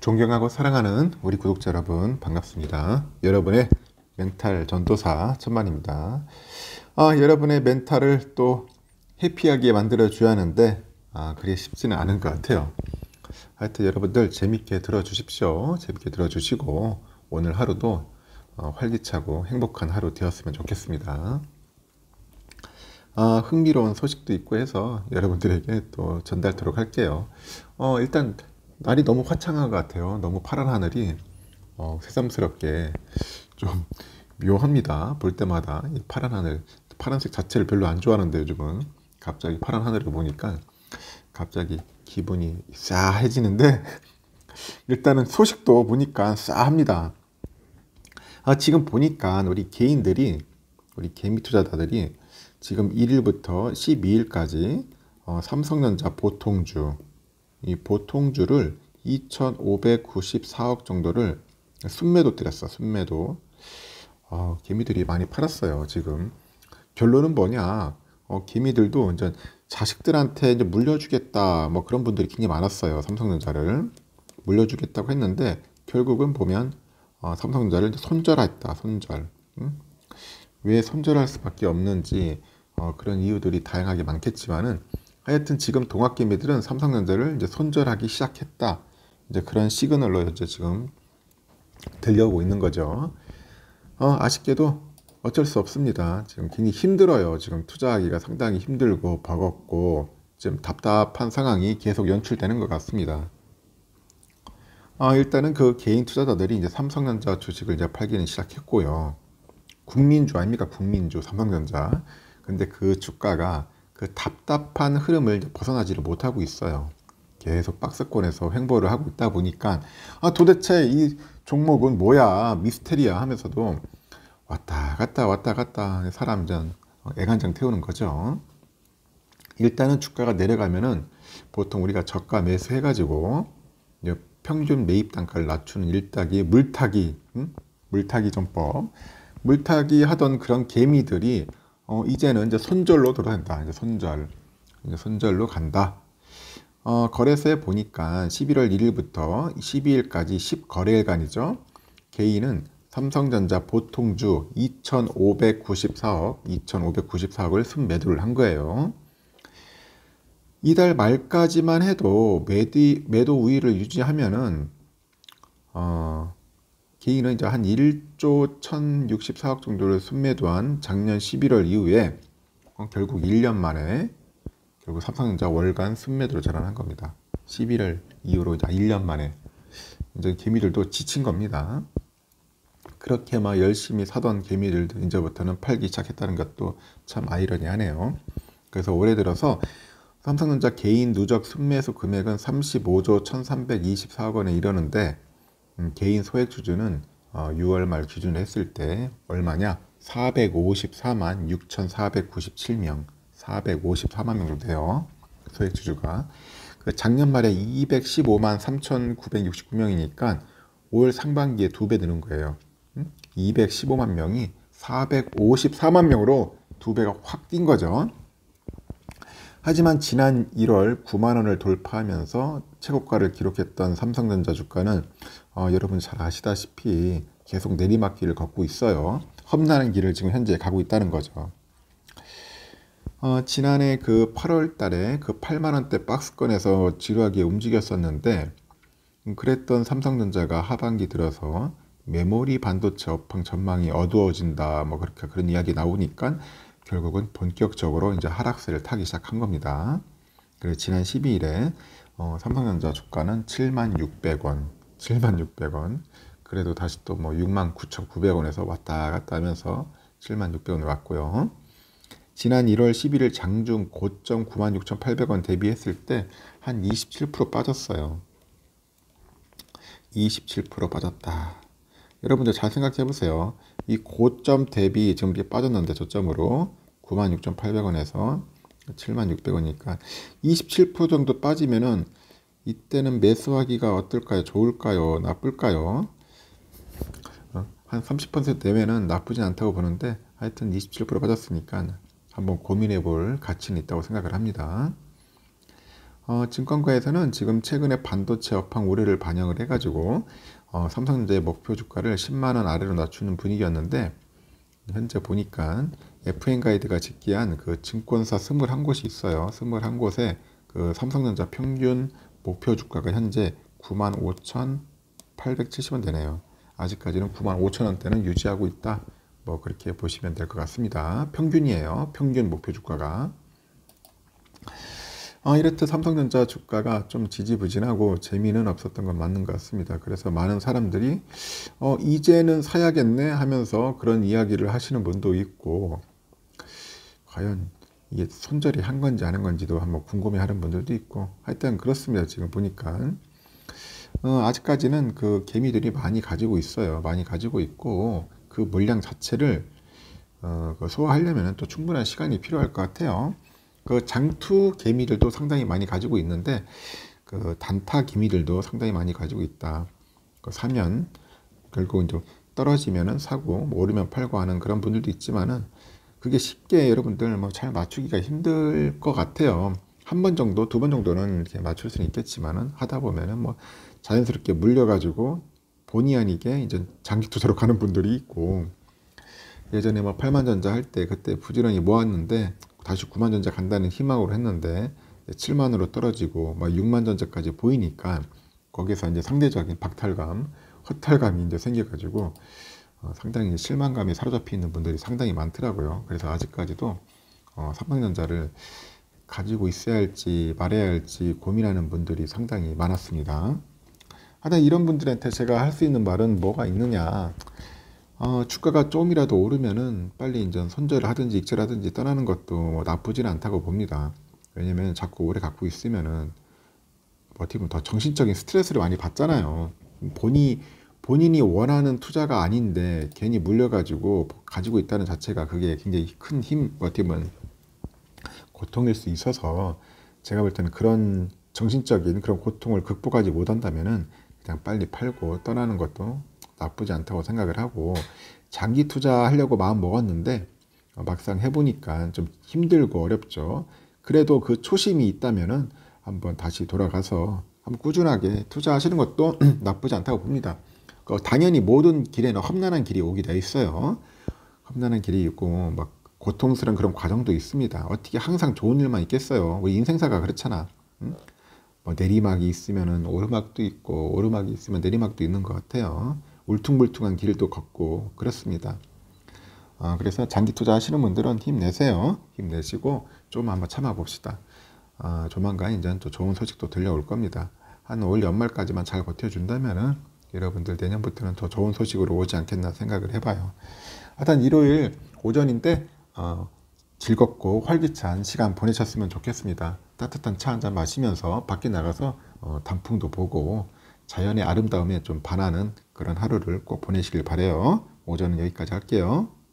존경하고 사랑하는 우리 구독자 여러분 반갑습니다. 여러분의 멘탈 전도사 천만입니다. 여러분의 멘탈을 또 해피하게 만들어 줘야 하는데 그게 쉽지는 않은 것 같아요. 하여튼 여러분들 재밌게 들어주십시오. 재밌게 들어주시고 오늘 하루도 활기차고 행복한 하루 되었으면 좋겠습니다. 흥미로운 소식도 있고 해서 여러분들에게 또 전달토록 할게요. 일단 날이 너무 화창한 것 같아요. 너무 파란 하늘이 새삼스럽게 좀 묘합니다. 볼 때마다 이 파란 하늘, 파란색 자체를 별로 안 좋아하는데 요즘은 갑자기 파란 하늘을 보니까 갑자기 기분이 싸해지는데 일단은 소식도 보니까 싸합니다. 지금 보니까 우리 개인들이, 우리 개미 투자자들이 지금 1일부터 12일까지 삼성전자 보통주, 이 보통주를 2,594억 정도를 순매도 때렸어. 순매도. 개미들이 많이 팔았어요. 지금 결론은 뭐냐? 개미들도 이제 자식들한테 이제 물려주겠다, 뭐 그런 분들이 굉장히 많았어요. 삼성전자를 물려주겠다고 했는데 결국은 보면 삼성전자를 손절했다. 손절. 왜 손절할 수밖에 없는지 그런 이유들이 다양하게 많겠지만은 하여튼 지금 동학개미들은 삼성전자를 이제 손절하기 시작했다. 이제 그런 시그널로 이제 지금 들려오고 있는 거죠. 아쉽게도 어쩔 수 없습니다. 지금 굉장히 힘들어요. 지금 투자하기가 상당히 힘들고 버겁고 지금 답답한 상황이 계속 연출되는 것 같습니다. 일단은 그 개인 투자자들이 이제 삼성전자 주식을 이제 팔기는 시작했고요. 국민주 아닙니까? 국민주 삼성전자. 근데 그 주가가 그 답답한 흐름을 벗어나지를 못하고 있어요. 계속 박스권에서 횡보를 하고 있다 보니까 도대체 이 종목은 뭐야 미스테리야 하면서도 왔다 갔다 사람 전 애간장 태우는 거죠. 일단은 주가가 내려가면은 보통 우리가 저가 매수 해가지고 평균 매입 단가를 낮추는 일따기 물타기, 물타기 전법, 물타기 하던 그런 개미들이 이제는 이제 손절로 들어간다. 이제 손절로 간다. 거래소에 보니까 11월 1일부터 12일까지 10거래일간이죠. 개인은 삼성전자 보통주 2,594억을 순매도를 한 거예요. 이달 말까지만 해도 매도 우위를 유지하면은 개인은 이제 한 1조 1,064억 정도를 순매도한 작년 11월 이후에 결국 1년 만에 결국 삼성전자 월간 순매도를 전환한 겁니다. 11월 이후로 이제 1년 만에 이제 개미들도 지친 겁니다. 그렇게 막 열심히 사던 개미들도 이제부터는 팔기 시작했다는 것도 참 아이러니하네요. 그래서 올해 들어서 삼성전자 개인 누적 순매수 금액은 35조 1,324억 원에 이르는데 개인 소액 주주는 6월 말 기준으로 했을 때 얼마냐? 454만 6,497명, 454만 명 정도 돼요. 소액 주주가. 작년 말에 215만 3,969명이니까 올 상반기에 2배 느는 거예요. 215만 명이 454만 명으로 2배가 확 뛴 거죠. 하지만 지난 1월 9만 원을 돌파하면서 최고가를 기록했던 삼성전자 주가는 여러분 잘 아시다시피 계속 내리막길을 걷고 있어요. 험난한 길을 지금 현재 가고 있다는 거죠. 지난해 그 8월 달에 그 8만 원대 박스권에서 지루하게 움직였었는데 그랬던 삼성전자가 하반기 들어서 메모리 반도체 업황 전망이 어두워진다 뭐 그렇게 그런 이야기 나오니까 결국은 본격적으로 이제 하락세를 타기 시작한 겁니다. 그래서 지난 12일에 삼성전자 주가는 76,600원, 76,600원. 그래도 다시 또 뭐 69,900원에서 왔다 갔다 하면서 76,600원으로 왔고요. 지난 1월 11일 장중 고점 96,800원 대비했을 때 한 27% 빠졌어요. 27% 빠졌다. 여러분들 잘 생각해 보세요. 이 고점 대비 지금 빠졌는데 저점으로 96,800원에서 76,600원이니까 27% 정도 빠지면은 이때는 매수하기가 어떨까요? 좋을까요? 나쁠까요? 한 30% 내면은 나쁘진 않다고 보는데 하여튼 27% 빠졌으니까 한번 고민해 볼 가치는 있다고 생각을 합니다. 증권가에서는 지금 최근에 반도체 업황 우려를 반영을 해가지고 삼성전자의 목표 주가를 10만 원 아래로 낮추는 분위기였는데 현재 보니까 FN 가이드가 집계한 그 증권사 21곳이 있어요. 21곳에 그 삼성전자 평균 목표 주가가 현재 95,870원 되네요. 아직까지는 95,000원대는 유지하고 있다. 뭐 그렇게 보시면 될 것 같습니다. 평균이에요. 평균 목표 주가가. 이렇듯 삼성전자 주가가 좀 지지부진하고 재미는 없었던 건 맞는 것 같습니다. 그래서 많은 사람들이 이제는 사야겠네 하면서 그런 이야기를 하시는 분도 있고, 과연 이게 손절이 한 건지 아닌 건지도 한번 궁금해하는 분들도 있고, 하여튼 그렇습니다. 지금 보니까 아직까지는 그 개미들이 많이 가지고 있어요. 많이 가지고 있고 그 물량 자체를 소화하려면 또 충분한 시간이 필요할 것 같아요. 그 장투 개미들도 상당히 많이 가지고 있는데 그 단타 개미들도 상당히 많이 가지고 있다. 그 사면 결국 이제 떨어지면은 사고 뭐 오르면 팔고 하는 그런 분들도 있지만은 그게 쉽게 여러분들 뭐 잘 맞추기가 힘들 것 같아요. 한 번 정도, 두 번 정도는 이렇게 맞출 수는 있겠지만은 하다 보면은 뭐 자연스럽게 물려가지고 본의 아니게 이제 장기 투자로 가는 분들이 있고, 예전에 뭐 8만전자 할 때 그때 부지런히 모았는데 다시 9만전자 간다는 희망으로 했는데 7만으로 떨어지고 막 6만전자까지 보이니까 거기서 이제 상대적인 박탈감, 허탈감이 이제 생겨가지고 상당히 실망감이 사로잡혀 있는 분들이 상당히 많더라고요. 그래서 아직까지도 삼성전자를 가지고 있어야 할지 말아야 할지 고민하는 분들이 상당히 많았습니다. 하여튼 이런 분들한테 제가 할 수 있는 말은 뭐가 있느냐. 주가가 조금이라도 오르면은 빨리 이제 손절을 하든지 익절하든지 떠나는 것도 나쁘진 않다고 봅니다. 왜냐면 자꾸 오래 갖고 있으면은 어떻게 보면 더 정신적인 스트레스를 많이 받잖아요. 본인이 원하는 투자가 아닌데 괜히 물려가지고 가지고 있다는 자체가 그게 굉장히 큰 어떻게 보면 고통일 수 있어서 제가 볼 때는 그런 정신적인 그런 고통을 극복하지 못한다면은 그냥 빨리 팔고 떠나는 것도 나쁘지 않다고 생각을 하고, 장기 투자하려고 마음 먹었는데 막상 해보니까 좀 힘들고 어렵죠. 그래도 그 초심이 있다면은 한번 다시 돌아가서 한번 꾸준하게 투자하시는 것도 나쁘지 않다고 봅니다. 당연히 모든 길에는 험난한 길이 오게 돼 있어요. 험난한 길이 있고 막 고통스러운 그런 과정도 있습니다. 어떻게 항상 좋은 일만 있겠어요. 우리 인생사가 그렇잖아. 응? 뭐 내리막이 있으면은 오르막도 있고 오르막이 있으면 내리막도 있는 것 같아요. 울퉁불퉁한 길도 걷고 그렇습니다. 그래서 장기 투자 하시는 분들은 힘내세요. 힘내시고 좀 한번 참아봅시다. 조만간 이제 또 좋은 소식도 들려올 겁니다. 한 올 연말까지만 잘 버텨준다면은 여러분들 내년부터는 더 좋은 소식으로 오지 않겠나 생각을 해봐요. 하여튼 일요일 오전인데 즐겁고 활기찬 시간 보내셨으면 좋겠습니다. 따뜻한 차 한잔 마시면서 밖에 나가서 단풍도 보고 자연의 아름다움에 좀 반하는 그런 하루를 꼭 보내시길 바래요. 오전은 여기까지 할게요.